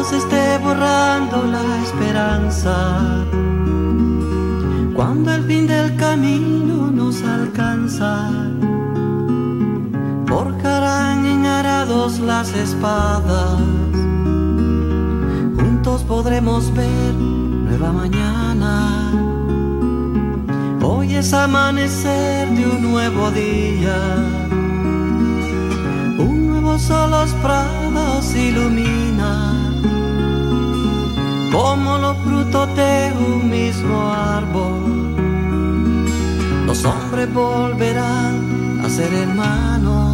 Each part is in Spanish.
se esté borrando la esperanza, cuando el fin del camino nos alcanza, forjarán en arados las espadas, juntos podremos ver nueva mañana. Hoy es amanecer de un nuevo día, un nuevo sol los prados ilumina, como los frutos de un mismo árbol. Los hombres volverán a ser hermanos.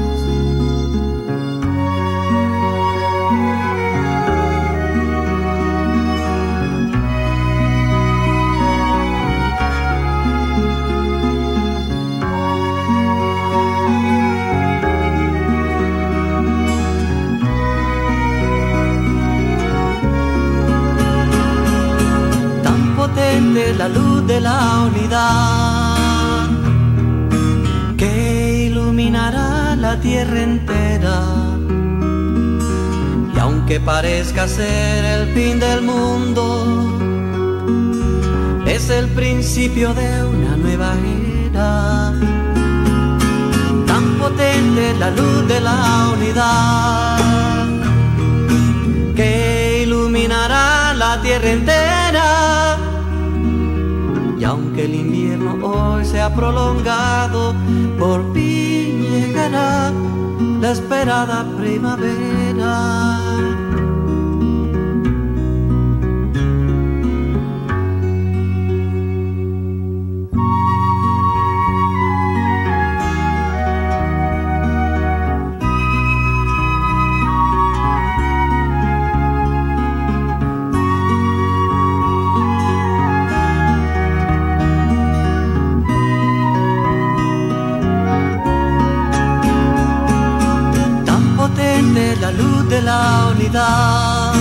Potente la luz de la unidad que iluminará la tierra entera, y aunque parezca ser el fin del mundo, es el principio de una nueva era. Tan potente la luz de la unidad que iluminará la tierra entera. Y aunque el invierno hoy se ha prolongado, por fin llegará la esperada primavera. La luz de la unidad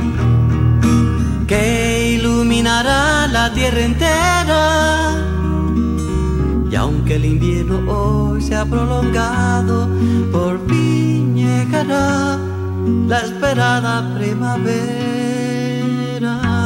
que iluminará la tierra entera. Y aunque el invierno hoy se ha prolongado, por fin llegará la esperada primavera.